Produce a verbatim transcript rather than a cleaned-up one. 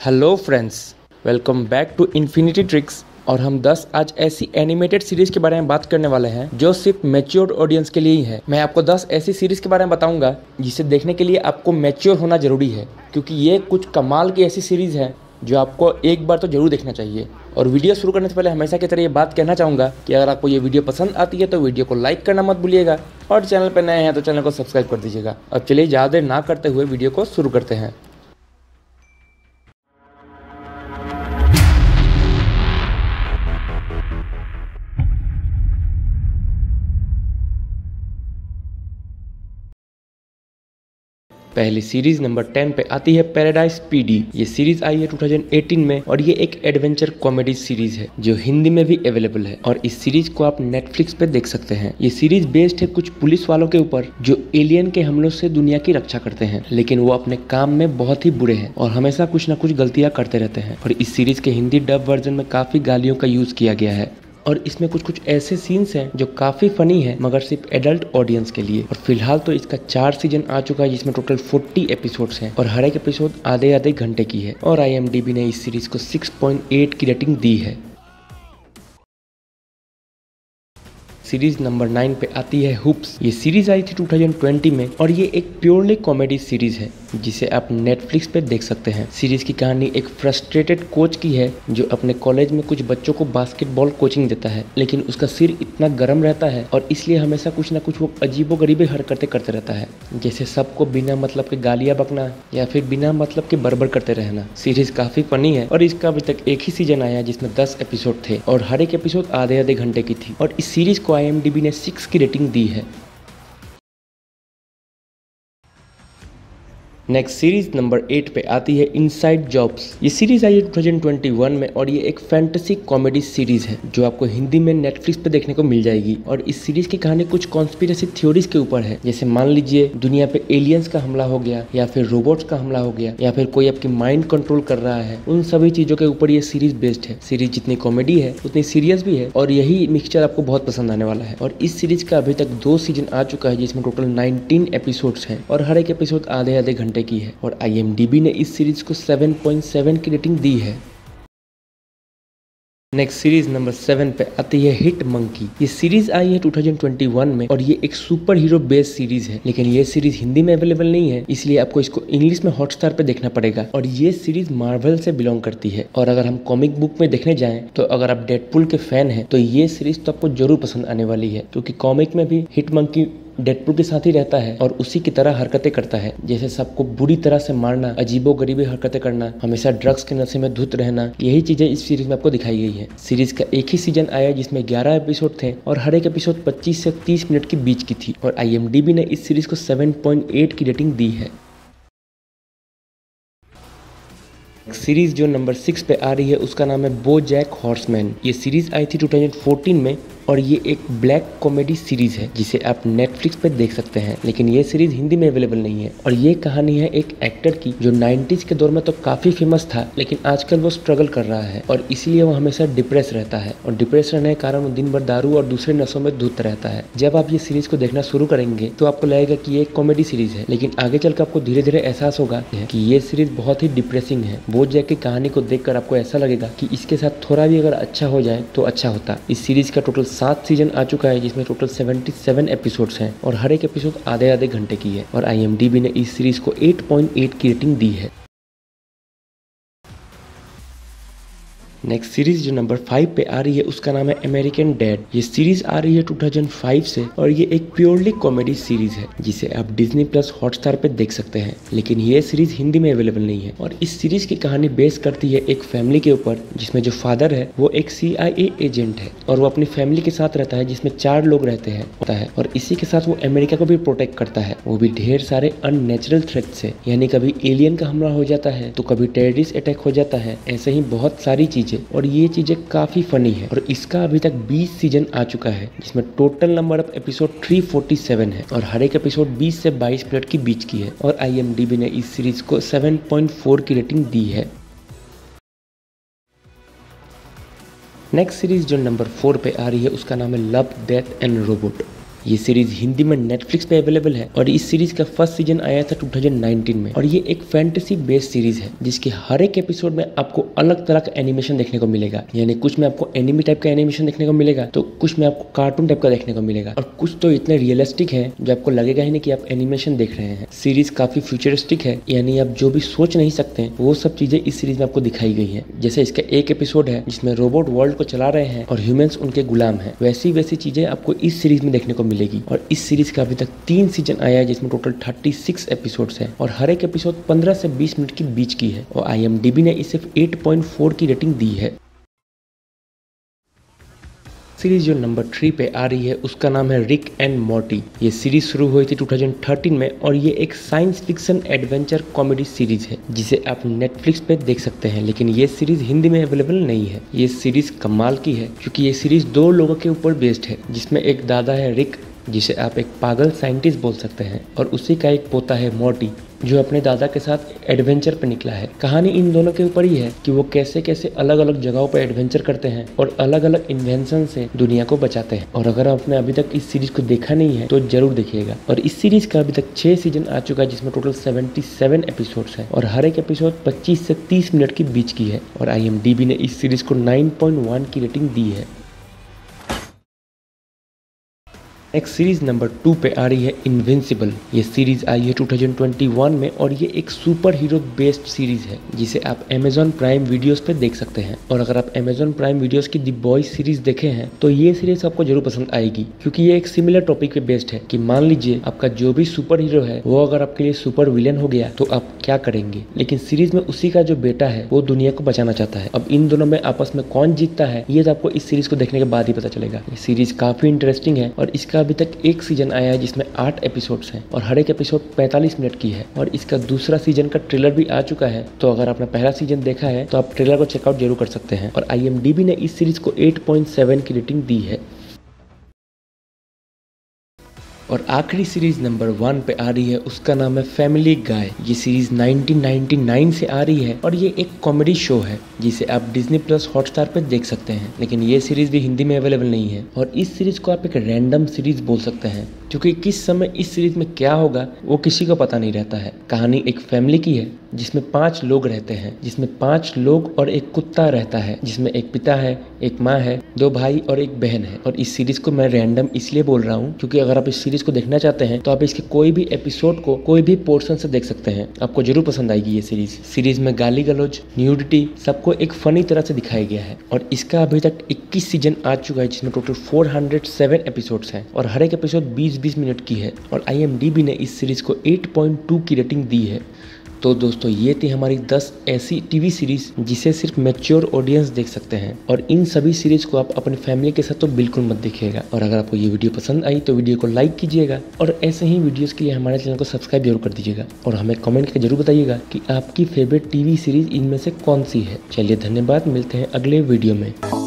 Hello friends, welcome back to Infinity Tricks. और हम दस आज ऐसी एनिमेटेड सीरीज के बारे में बात करने वाले हैं जो सिर्फ मैच्योर्ड ऑडियंस के लिए ही है। मैं आपको दस ऐसी सीरीज के बारे में बताऊंगा जिसे देखने के लिए आपको मैच्योर होना जरूरी है, क्योंकि ये कुछ कमाल की ऐसी सीरीज है जो आपको एक बार तो जरूर देखना चाहिए। और वीडियो शुरू करने से पहले हमेशा की तरह ये बात कहना चाहूँगा कि अगर आपको ये वीडियो पसंद आती है तो वीडियो को लाइक करना मत भूलिएगा, और चैनल पर नए हैं तो चैनल को सब्सक्राइब कर दीजिएगा। अब चलिए ज़्यादा देर ना करते हुए वीडियो को शुरू करते हैं। पहली सीरीज नंबर टेन पे आती है पैराडाइज पीडी। ये सीरीज आई है दो हज़ार अठारह में और ये एक एडवेंचर कॉमेडी सीरीज है जो हिंदी में भी अवेलेबल है, और इस सीरीज को आप नेटफ्लिक्स पे देख सकते हैं। ये सीरीज बेस्ड है कुछ पुलिस वालों के ऊपर जो एलियन के हमलों से दुनिया की रक्षा करते हैं, लेकिन वो अपने काम में बहुत ही बुरे हैं और हमेशा कुछ न कुछ गलतियां करते रहते हैं। और इस सीरीज के हिंदी डब वर्जन में काफी गालियों का यूज किया गया है, और इसमें कुछ कुछ ऐसे सीन्स हैं जो काफ़ी फनी है, मगर सिर्फ एडल्ट ऑडियंस के लिए। और फिलहाल तो इसका चार सीजन आ चुका है जिसमें टोटल चालीस एपिसोड्स हैं और हर एक एपिसोड आधे आधे घंटे की है। और आई एम डी बी ने इस सीरीज को छह पॉइंट आठ की रेटिंग दी है। सीरीज नंबर नाइन पे आती है हुप्स। ये सीरीज आई थी दो हज़ार बीस में और ये एक प्योरली कॉमेडी सीरीज है जिसे आप नेटफ्लिक्स पे देख सकते हैं। सीरीज की कहानी एक फ्रस्ट्रेटेड कोच की है जो अपने कॉलेज में कुछ बच्चों को बास्केटबॉल कोचिंग देता है, लेकिन उसका सिर इतना गर्म रहता है और इसलिए हमेशा कुछ ना कुछ वो अजीबोगरीबी हरकतें करते रहता है, जैसे सबको बिना मतलब के गालियां बकना या फिर बिना मतलब के बड़बड़ करते रहना। सीरीज काफी फनी है और इसका अभी तक एक ही सीजन आया जिसमें दस एपिसोड थे और हर एक एपिसोड आधे आधे घंटे की थी, और इस सीरीज को आई एम डी बी ने सिक्स की रेटिंग दी है। नेक्स्ट सीरीज नंबर एट पे आती है इनसाइड जॉब्स। ये सीरीज आई है दो हज़ार इक्कीस में और ये एक फैंटेसी कॉमेडी सीरीज है जो आपको हिंदी में नेटफ्लिक्स पे देखने को मिल जाएगी। और इस सीरीज की कहानी कुछ कॉन्स्पिरेसी थ्योरीज के ऊपर है, जैसे मान लीजिए दुनिया पे एलियंस का हमला हो गया या फिर रोबोट्स का हमला हो गया या फिर कोई आपकी माइंड कंट्रोल कर रहा है। उन सभी चीजों के ऊपर ये सीरीज बेस्ड है। सीरीज जितनी कॉमेडी है उतनी सीरियस भी है और यही मिक्सचर आपको बहुत पसंद आने वाला है। और इस सीरीज का अभी तक दो सीजन आ चुका है जिसमें टोटल उन्नीस एपिसोड्स हैं और हर एक एपिसोड आधे आधे घंटे की है। और आई एम डी बी ने इस सीरीज को सात पॉइंट सात की रेटिंग दी है। नेक्स्ट सीरीज नंबर सेवन पे आती है हिट मंकी। ये सीरीज आई है दो हज़ार इक्कीस में और ये एक सुपर हीरो बेस्ड सीरीज है, लेकिन ये सीरीज हिंदी में अवेलेबल नहीं है, इसलिए आपको इसको इंग्लिश में हॉटस्टार पे देखना पड़ेगा। और ये सीरीज मार्वल से बिलोंग करती है। और अगर हम कॉमिक बुक में देखने जाएं तो अगर आप डेडपुल के फैन हैं तो ये सीरीज तो आपको जरूर पसंद आने वाली है, क्योंकि कॉमिक में भी हिट मंकी डेडपुल के साथ ही रहता है और उसी की तरह हरकतें करता है, जैसे सबको बुरी तरह से मारना, अजीबोगरीबी हरकतें करना, हमेशा ड्रग्स के नशे में धुत रहना, यही चीजें इस सीरीज में आपको दिखाई गई है। सीरीज का एक ही सीजन आया जिसमें ग्यारह एपिसोड थे और हर एक एपिसोड पच्चीस से तीस मिनट के बीच की थी। और आई एम डी बी ने इस सीरीज को सात पॉइंट आठ की रेटिंग दी है। सीरीज जो नंबर सिक्स पे आ रही है उसका नाम है बोजैक हॉर्समैन। ये सीरीज आई थी दो हज़ार चौदह में और ये एक ब्लैक कॉमेडी सीरीज है जिसे आप नेटफ्लिक्स पे देख सकते हैं, लेकिन ये सीरीज हिंदी में अवेलेबल नहीं है। और ये कहानी है एक एक्टर की जो नाइन्टीज के दौर में तो काफी फेमस था, लेकिन आजकल वो स्ट्रगल कर रहा है और इसीलिए वो हमेशा डिप्रेस रहता है, और डिप्रेस रहने के कारण वो दिन भर दारू और दूसरे नशों में धुत रहता है। जब आप ये सीरीज को देखना शुरू करेंगे तो आपको लगेगा कि ये एक कॉमेडी सीरीज है, लेकिन आगे चलकर आपको धीरे धीरे एहसास होगा कि ये सीरीज बहुत ही डिप्रेसिंग है। बोजैक की कहानी को देखकर आपको ऐसा लगेगा कि इसके साथ थोड़ा भी अगर अच्छा हो जाए तो अच्छा होता। इस सीरीज का टोटल सात सीजन आ चुका है जिसमें टोटल सतहत्तर एपिसोड्स हैं और हर एक एपिसोड आधे आधे घंटे की है। और आई एम डी बी ने इस सीरीज को आठ पॉइंट आठ की रेटिंग दी है। नेक्स्ट सीरीज जो नंबर फाइव पे आ रही है उसका नाम है अमेरिकन डैड। ये सीरीज आ रही है दो हज़ार पाँच से और ये एक प्योरली कॉमेडी सीरीज है जिसे आप डिज्नी प्लस हॉटस्टार पे देख सकते हैं, लेकिन ये सीरीज हिंदी में अवेलेबल नहीं है। और इस सीरीज की कहानी बेस करती है एक फैमिली के ऊपर जिसमें जो फादर है वो एक सी आई ए एजेंट है और वो अपनी फैमिली के साथ रहता है जिसमें चार लोग रहते हैं होता है और इसी के साथ वो अमेरिका को भी प्रोटेक्ट करता है, वो भी ढेर सारे अननेचुरल थ्रेट से। यानी कभी एलियन का हमला हो जाता है तो कभी टेररिस्ट अटैक हो जाता है, ऐसे ही बहुत सारी चीजें। और ये चीजें काफी फनी है और इसका अभी तक बीस सीजन आ चुका है जिसमें टोटल नंबर ऑफ एपिसोड तीन सौ सैंतालीस है और हर एक एपिसोड बीस से बाईस मिनट की बीच की है। और आई एम डी बी ने इस सीरीज को सात पॉइंट चार की रेटिंग दी है। नेक्स्ट सीरीज जो नंबर फोर पे आ रही है उसका नाम है लव डेथ एंड रोबोट। ये सीरीज हिंदी में नेटफ्लिक्स पे अवेलेबल है और इस सीरीज का फर्स्ट सीजन आया था टू थाउजेंड नाइनटीन में और ये एक फैंटेसी बेस्ड सीरीज है जिसके हर एक एपिसोड में आपको अलग तरह का एनिमेशन देखने को मिलेगा। यानी कुछ में आपको एनिमी टाइप का एनिमेशन देखने को मिलेगा तो कुछ में आपको कार्टून टाइप का देखने को मिलेगा और कुछ तो इतने रियलिस्टिक है जो आपको लगेगा ही नहीं कि आप एनिमेशन देख रहे हैं। सीरीज काफी फ्यूचरिस्टिक है, यानी आप जो भी सोच नहीं सकते वो सब चीजें इस सीरीज में आपको दिखाई गई है। जैसे इसका एक एपिसोड है जिसमें रोबोट वर्ल्ड को चला रहे हैं और ह्यूमंस उनके गुलाम हैं, वैसी वैसी चीजें आपको इस सीरीज में देखने को मिलेगी। और इस सीरीज का अभी तक तीन सीजन आया है जिसमें टोटल थर्टी सिक्स एपिसोड्स हैं और हर एक एपिसोड पंद्रह से बीस मिनट के बीच की है और आई एम डी बी ने इसे सिर्फ एट पॉइंट फोर की रेटिंग दी है। सीरीज जो नंबर थ्री पे आ रही है उसका नाम है रिक एंड मॉर्टी। ये सीरीज शुरू हुई थी टू थाउजेंड थर्टीन में और ये एक science fiction adventure comedy series है जिसे आप नेटफ्लिक्स पे देख सकते हैं, लेकिन ये सीरीज हिंदी में अवेलेबल नहीं है। ये सीरीज कमाल की है क्योंकि ये सीरीज दो लोगों के ऊपर बेस्ड है, जिसमें एक दादा है रिक जिसे आप एक पागल साइंटिस्ट बोल सकते हैं और उसी का एक पोता है मॉर्टी जो अपने दादा के साथ एडवेंचर पे निकला है। कहानी इन दोनों के ऊपर ही है कि वो कैसे कैसे अलग अलग जगहों पर एडवेंचर करते हैं और अलग अलग इन्वेंशन से दुनिया को बचाते हैं। और अगर आपने अभी तक इस सीरीज को देखा नहीं है तो जरूर देखिएगा। और इस सीरीज का अभी तक छह सीजन आ चुका है जिसमें टोटल सेवेंटी सेवन एपिसोड्स है और हर एक एपिसोड पच्चीस से तीस मिनट के बीच की है और आई एम डी बी ने इस सीरीज को नाइन पॉइंट वन की रेटिंग दी है। नेक्स्ट सीरीज नंबर टू पे आ रही है इनविंसिबल। ये सीरीज आई है टू थाउजेंड ट्वेंटी वन में और ये एक सुपर हीरो बेस्ड सीरीज है जिसे आप अमेजॉन प्राइम वीडियोस पे देख सकते हैं। और अगर आप अमेजॉन प्राइम वीडियोस की द बॉयज सीरीज देखे हैं तो ये सीरीज आपको जरूर पसंद आएगी क्योंकि ये एक सिमिलर टॉपिक पे बेस्ड है कि मान लीजिए आपका जो भी सुपर हीरो है वो अगर आपके लिए सुपर विलेन हो गया तो आप क्या करेंगे। लेकिन सीरीज में उसी का जो बेटा है वो दुनिया को बचाना चाहता है। अब इन दोनों में आपस में कौन जीतता है ये तो आपको इस सीरीज को देखने के बाद ही पता चलेगा। ये सीरीज काफी इंटरेस्टिंग है और इसका अभी तक एक सीजन आया है जिसमें आठ एपिसोड्स हैं और हर एक एपिसोड पैंतालीस मिनट की है और इसका दूसरा सीजन का ट्रेलर भी आ चुका है। तो अगर आपने पहला सीजन देखा है तो आप ट्रेलर को चेकआउट जरूर कर सकते हैं। और आई एम डी बी ने इस सीरीज को एट पॉइंट सेवन की रेटिंग दी है। और आखिरी सीरीज नंबर वन पे आ रही है उसका नाम है फैमिली गाय। ये सीरीज नाइनटीन नाइंटी नाइन से आ रही है और ये एक कॉमेडी शो है जिसे आप डिज्नी प्लस हॉटस्टार पे देख सकते हैं, लेकिन ये सीरीज भी हिंदी में अवेलेबल नहीं है। और इस सीरीज को आप एक रैंडम सीरीज बोल सकते हैं क्योंकि किस समय इस सीरीज में क्या होगा वो किसी को पता नहीं रहता है। कहानी एक फैमिली की है जिसमें पांच लोग रहते हैं, जिसमें पांच लोग और एक कुत्ता रहता है, जिसमें एक पिता है, एक माँ है, दो भाई और एक बहन है। और इस सीरीज को मैं रैंडम इसलिए बोल रहा हूँ क्योंकि अगर आप इस सीरीज को देखना चाहते हैं तो आप इसके कोई भी एपिसोड को कोई भी पोर्शन से देख सकते हैं, आपको जरूर पसंद आएगी ये सीरीज। सीरीज में गाली गलौज, न्यूडिटी सबको एक फनी तरह से दिखाया गया है और इसका अभी तक इक्कीस सीजन आ चुका है जिसमें total four hundred seven episodes हैं और हर एक एपिसोड बीस बीस मिनट की है। और आई एम डी बी ने इस सीरीज को एट पॉइंट टू की रेटिंग दी है। तो दोस्तों ये थी हमारी दस ऐसी टीवी सीरीज जिसे सिर्फ मैच्योर ऑडियंस देख सकते हैं और इन सभी सीरीज को आप अपनी फैमिली के साथ तो बिल्कुल मत देखिएगा। और अगर आपको ये वीडियो पसंद आई तो वीडियो को लाइक कीजिएगा और ऐसे ही वीडियोस के लिए हमारे चैनल को सब्सक्राइब जरूर कर दीजिएगा और हमें कमेंट करके जरूर बताइएगा कि आपकी फेवरेट टीवी सीरीज इनमें से कौन सी है। चलिए धन्यवाद, मिलते हैं अगले वीडियो में।